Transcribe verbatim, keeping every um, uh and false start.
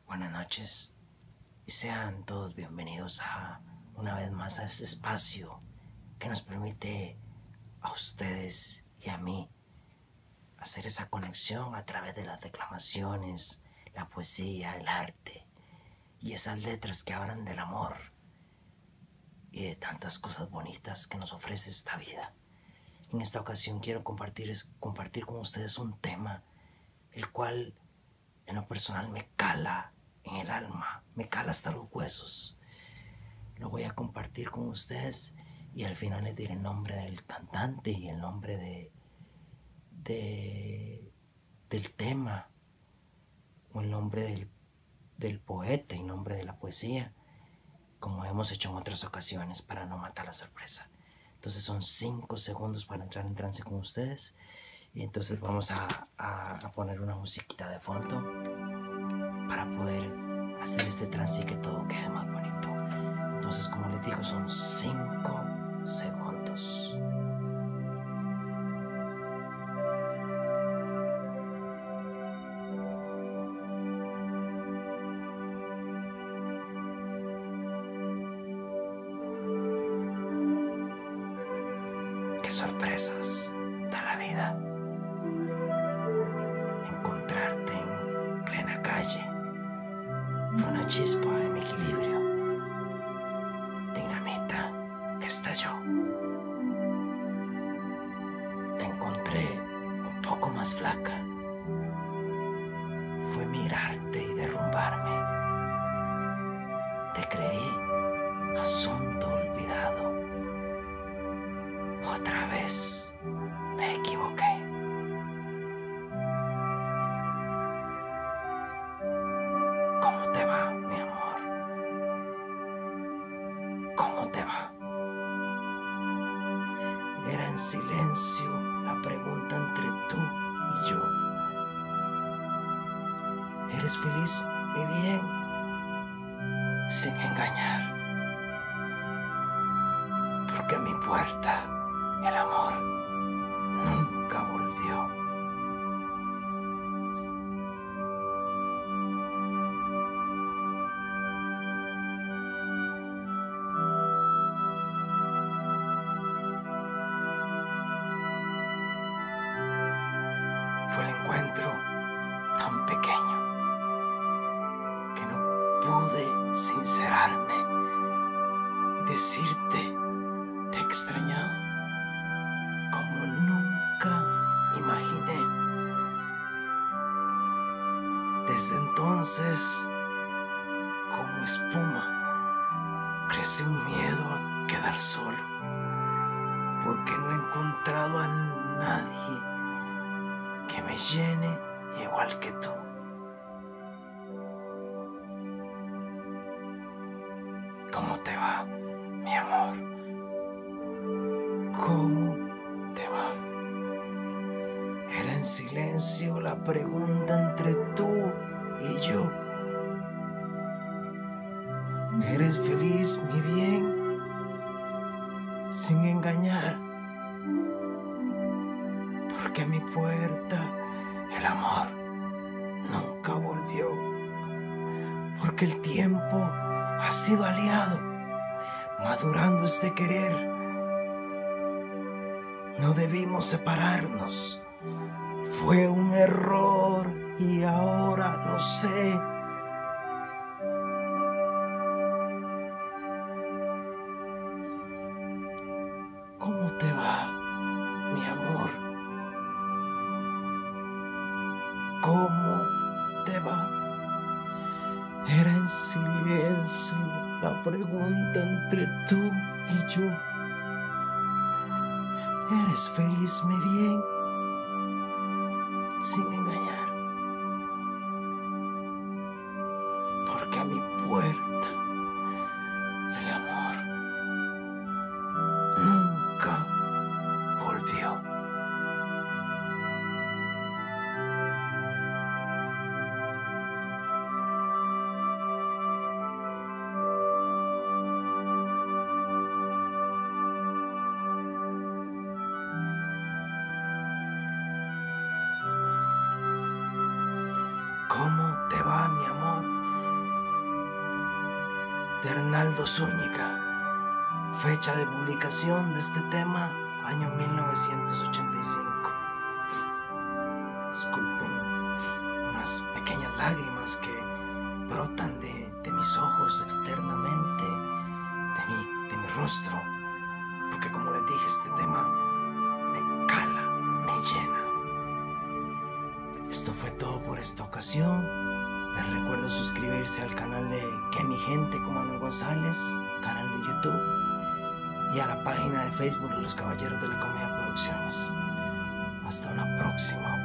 Buenas noches y sean todos bienvenidos a una vez más a este espacio que nos permite a ustedes y a mí hacer esa conexión a través de las declamaciones, la poesía, el arte y esas letras que hablan del amor y de tantas cosas bonitas que nos ofrece esta vida. En esta ocasión quiero compartir, compartir con ustedes un tema el cual en lo personal me cala en el alma, me cala hasta los huesos. Lo voy a compartir con ustedes y al final les diré el nombre del cantante y el nombre de, de del tema o el nombre del, del poeta y el nombre de la poesía, como hemos hecho en otras ocasiones para no matar la sorpresa. Entonces son cinco segundos para entrar en trance con ustedes y entonces vamos a, a, a poner una musiquita de fondo para poder hacer este trance y que todo quede más bonito. Entonces, como les digo, son cinco segundos. Qué sorpresas da la vida. Encontrarte en plena calle fue una chispa en mi equilibrio, dinamita que estalló. Te encontré un poco más flaca, fue mirarte y derrumbarme. Te creí asunto olvidado, otra vez me equivoqué. ¿Cómo te va, mi amor? ¿Cómo te va? Era en silencio la pregunta entre tú y yo. ¿Eres feliz, mi bien? Sin engañar. Porque a mi puerta el amor nunca volvió. Fue el encuentro tan pequeño que no pude sincerarme y decirte te he extrañado como nunca imaginé. Desde entonces, como espuma, crece un miedo a quedar solo, porque no he encontrado a nadie que me llene igual que tú. ¿Cómo te va, mi amor? ¿Cómo te va? Era en silencio la pregunta entre tú y yo. ¿Eres feliz, mi bien? Sin engañar. Porque a mi puerta el amor nunca volvió. Porque el tiempo ha sido aliado, madurando este querer. No debimos separarnos. Fue un error y ahora lo sé. ¿Cómo te va, mi amor? ¿Cómo te va? Era en silencio la pregunta entre tú y yo. ¿Eres feliz, mi bien? Sin engañar. Porque a mi puerta el amor nunca volvió. ¿Cómo te va, mi amor? de Arnaldo Zúñiga. Fecha de publicación de este tema, año mil novecientos ochenta y cinco. Disculpen unas pequeñas lágrimas que brotan de, de mis ojos externamente, de mi, de mi rostro, porque como les dije, este tema me cala, me llena. Esto fue todo por esta ocasión. Les recuerdo suscribirse al canal de Que Mi Gente con Manuel González, canal de YouTube, y a la página de Facebook de Los Caballeros de la Comedia Producciones. Hasta una próxima